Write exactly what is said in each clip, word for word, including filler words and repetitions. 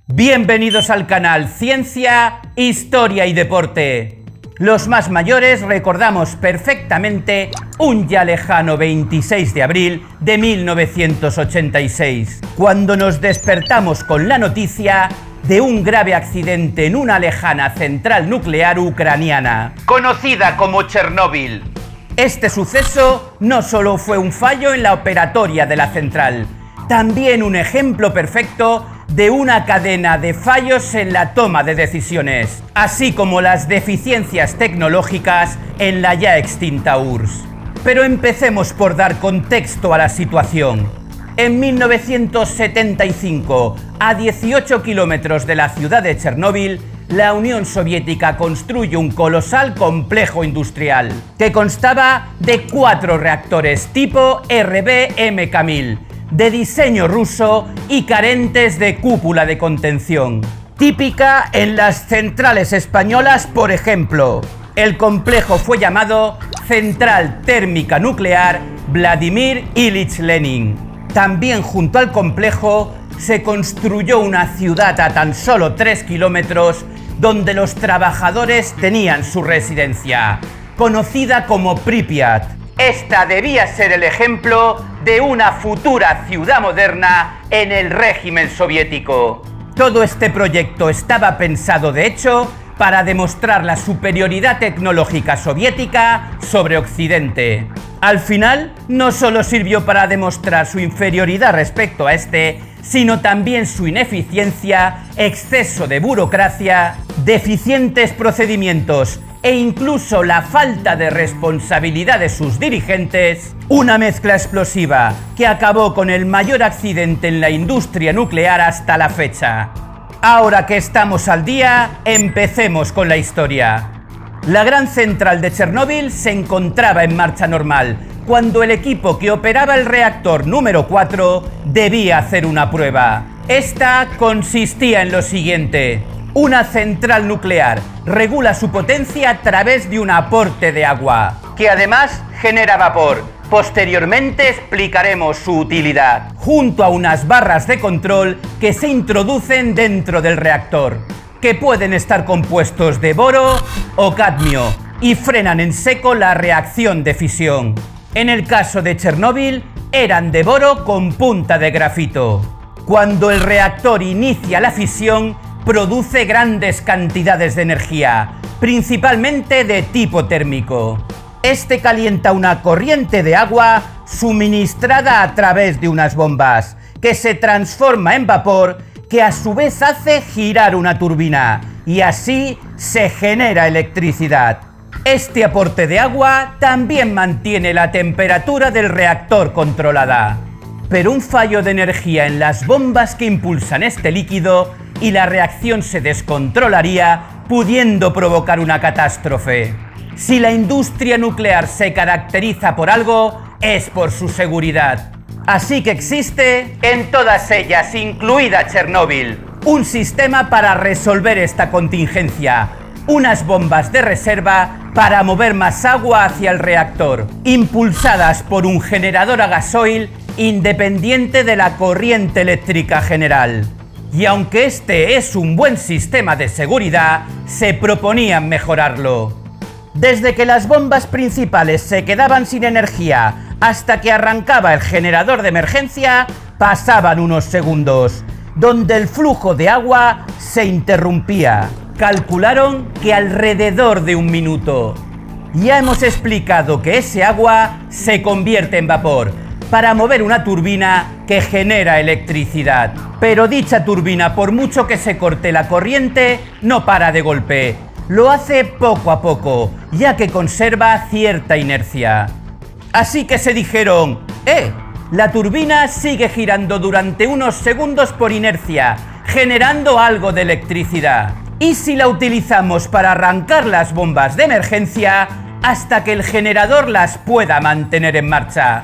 Bienvenidos al canal Ciencia, Historia y Deporte. Los más mayores recordamos perfectamente un ya lejano veintiséis de abril de mil novecientos ochenta y seis, cuando nos despertamos con la noticia de un grave accidente en una lejana central nuclear ucraniana, conocida como Chernóbil. Este suceso no solo fue un fallo en la operatoria de la central, también un ejemplo perfecto de una cadena de fallos en la toma de decisiones, así como las deficiencias tecnológicas en la ya extinta U R S S. Pero empecemos por dar contexto a la situación. En mil novecientos setenta y cinco, a dieciocho kilómetros de la ciudad de Chernóbil, la Unión Soviética construye un colosal complejo industrial que constaba de cuatro reactores tipo R B M K mil, de diseño ruso y carentes de cúpula de contención, típica en las centrales españolas, por ejemplo. El complejo fue llamado Central Térmica Nuclear Vladimir Ilich Lenin. También junto al complejo se construyó una ciudad a tan solo tres kilómetros donde los trabajadores tenían su residencia, conocida como Pripyat. Esta debía ser el ejemplo de una futura ciudad moderna en el régimen soviético. Todo este proyecto estaba pensado, de hecho, para demostrar la superioridad tecnológica soviética sobre Occidente. Al final, no solo sirvió para demostrar su inferioridad respecto a este, sino también su ineficiencia, exceso de burocracia, deficientes procedimientos e incluso la falta de responsabilidad de sus dirigentes, una mezcla explosiva que acabó con el mayor accidente en la industria nuclear hasta la fecha. Ahora que estamos al día, empecemos con la historia. La gran central de Chernóbil se encontraba en marcha normal, cuando el equipo que operaba el reactor número cuatro debía hacer una prueba. Esta consistía en lo siguiente: una central nuclear regula su potencia a través de un aporte de agua, que además genera vapor. Posteriormente explicaremos su utilidad, junto a unas barras de control que se introducen dentro del reactor, que pueden estar compuestos de boro o cadmio y frenan en seco la reacción de fisión. En el caso de Chernóbil, eran de boro con punta de grafito. Cuando el reactor inicia la fisión, produce grandes cantidades de energía, principalmente de tipo térmico. Este calienta una corriente de agua suministrada a través de unas bombas, que se transforma en vapor, que a su vez hace girar una turbina, y así se genera electricidad. Este aporte de agua también mantiene la temperatura del reactor controlada. Pero un fallo de energía en las bombas que impulsan este líquido y la reacción se descontrolaría, pudiendo provocar una catástrofe. Si la industria nuclear se caracteriza por algo, es por su seguridad. Así que existe, en todas ellas, incluida Chernóbil, un sistema para resolver esta contingencia, unas bombas de reserva para mover más agua hacia el reactor, impulsadas por un generador a gasoil independiente de la corriente eléctrica general. Y aunque este es un buen sistema de seguridad, se proponían mejorarlo. Desde que las bombas principales se quedaban sin energía hasta que arrancaba el generador de emergencia, pasaban unos segundos, donde el flujo de agua se interrumpía. Calcularon que alrededor de un minuto. Ya hemos explicado que ese agua se convierte en vapor para mover una turbina que genera electricidad. Pero dicha turbina, por mucho que se corte la corriente, no para de golpe. Lo hace poco a poco, ya que conserva cierta inercia. Así que se dijeron, ¡eh! La turbina sigue girando durante unos segundos por inercia, generando algo de electricidad. ¿Y si la utilizamos para arrancar las bombas de emergencia hasta que el generador las pueda mantener en marcha?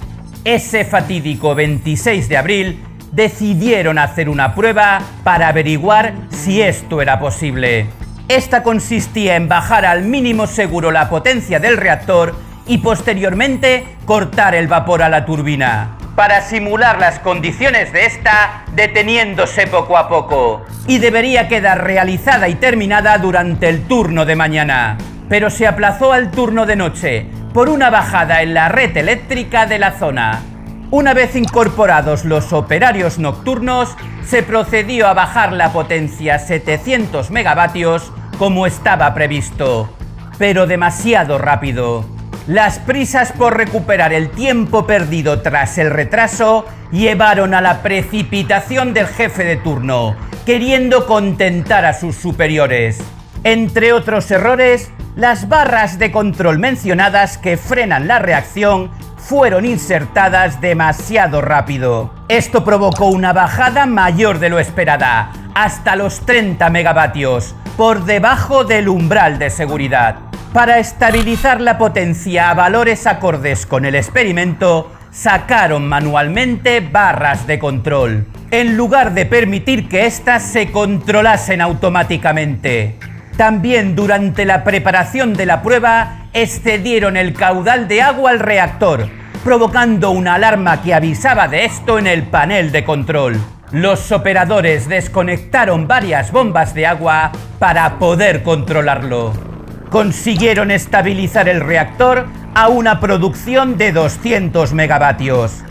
Ese fatídico veintiséis de abril decidieron hacer una prueba para averiguar si esto era posible. Esta consistía en bajar al mínimo seguro la potencia del reactor y posteriormente cortar el vapor a la turbina. para simular las condiciones de esta, deteniéndose poco a poco. Y debería quedar realizada y terminada durante el turno de mañana, pero se aplazó al turno de noche por una bajada en la red eléctrica de la zona. Una vez incorporados los operarios nocturnos, se procedió a bajar la potencia a setecientos megavatios como estaba previsto, pero demasiado rápido. Las prisas por recuperar el tiempo perdido tras el retraso llevaron a la precipitación del jefe de turno, queriendo contentar a sus superiores. Entre otros errores, las barras de control mencionadas que frenan la reacción fueron insertadas demasiado rápido. Esto provocó una bajada mayor de lo esperada, hasta los treinta megavatios, por debajo del umbral de seguridad. Para estabilizar la potencia a valores acordes con el experimento, sacaron manualmente barras de control, en lugar de permitir que éstas se controlasen automáticamente. También durante la preparación de la prueba, excedieron el caudal de agua al reactor, provocando una alarma que avisaba de esto en el panel de control. Los operadores desconectaron varias bombas de agua para poder controlarlo. Consiguieron estabilizar el reactor a una producción de doscientos megavatios.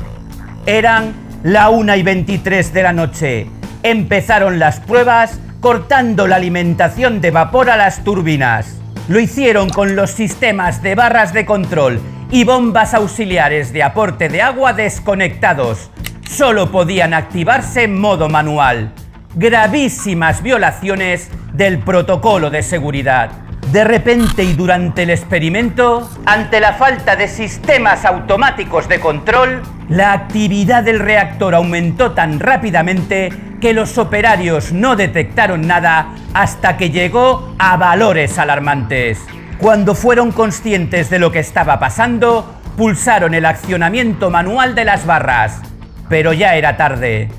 Eran la una y veintitrés de la noche. Empezaron las pruebas cortando la alimentación de vapor a las turbinas. Lo hicieron con los sistemas de barras de control y bombas auxiliares de aporte de agua desconectados. Solo podían activarse en modo manual. Gravísimas violaciones del protocolo de seguridad. De repente y durante el experimento, ante la falta de sistemas automáticos de control, la actividad del reactor aumentó tan rápidamente que los operarios no detectaron nada hasta que llegó a valores alarmantes. Cuando fueron conscientes de lo que estaba pasando, pulsaron el accionamiento manual de las barras, pero ya era tarde.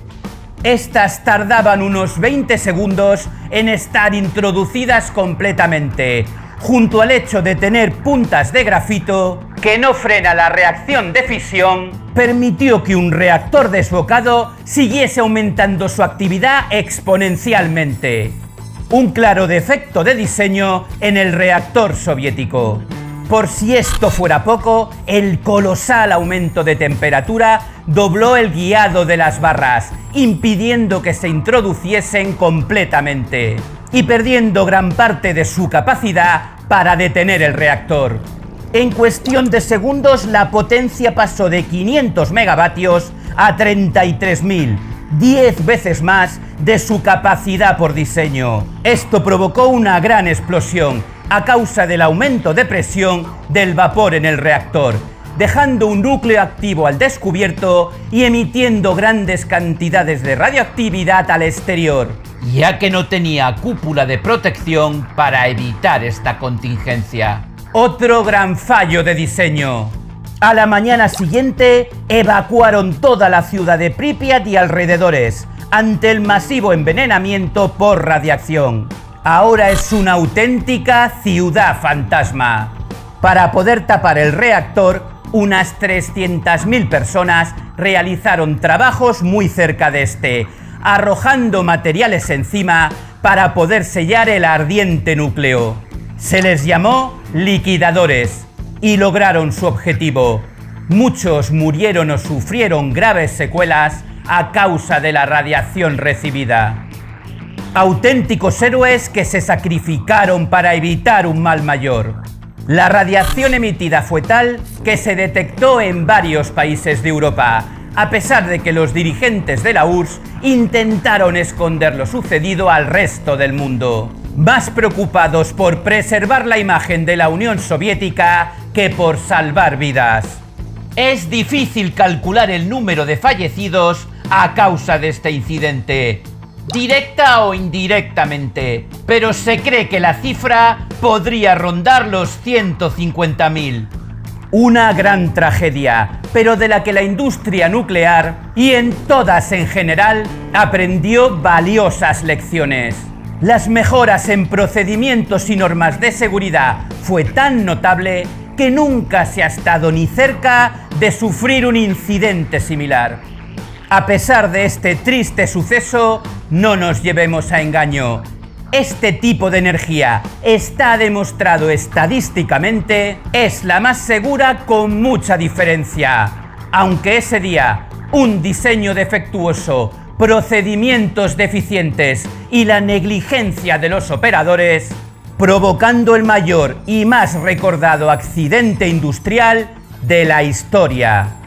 Estas tardaban unos veinte segundos en estar introducidas completamente, junto al hecho de tener puntas de grafito que no frena la reacción de fisión, permitió que un reactor desbocado siguiese aumentando su actividad exponencialmente. Un claro defecto de diseño en el reactor soviético. Por si esto fuera poco, el colosal aumento de temperatura dobló el guiado de las barras, impidiendo que se introduciesen completamente y perdiendo gran parte de su capacidad para detener el reactor. En cuestión de segundos, la potencia pasó de quinientos megavatios a treinta y tres mil, diez veces más de su capacidad por diseño. Esto provocó una gran explosión a causa del aumento de presión del vapor en el reactor, dejando un núcleo activo al descubierto y emitiendo grandes cantidades de radioactividad al exterior, ya que no tenía cúpula de protección para evitar esta contingencia. Otro gran fallo de diseño. A la mañana siguiente, evacuaron toda la ciudad de Pripyat y alrededores, ante el masivo envenenamiento por radiación. Ahora es una auténtica ciudad fantasma. Para poder tapar el reactor, unas trescientas mil personas realizaron trabajos muy cerca de este, arrojando materiales encima para poder sellar el ardiente núcleo. Se les llamó liquidadores y lograron su objetivo. Muchos murieron o sufrieron graves secuelas a causa de la radiación recibida. Auténticos héroes que se sacrificaron para evitar un mal mayor. La radiación emitida fue tal que se detectó en varios países de Europa, a pesar de que los dirigentes de la U R S S intentaron esconder lo sucedido al resto del mundo, más preocupados por preservar la imagen de la Unión Soviética que por salvar vidas. Es difícil calcular el número de fallecidos a causa de este incidente, directa o indirectamente, pero se cree que la cifra podría rondar los ciento cincuenta mil. Una gran tragedia, pero de la que la industria nuclear, y en todas en general, aprendió valiosas lecciones. Las mejoras en procedimientos y normas de seguridad fue tan notable que nunca se ha estado ni cerca de sufrir un incidente similar. A pesar de este triste suceso, no nos llevemos a engaño. Este tipo de energía está demostrado estadísticamente, es la más segura con mucha diferencia. Aunque ese día un diseño defectuoso, procedimientos deficientes y la negligencia de los operadores, provocando el mayor y más recordado accidente industrial de la historia.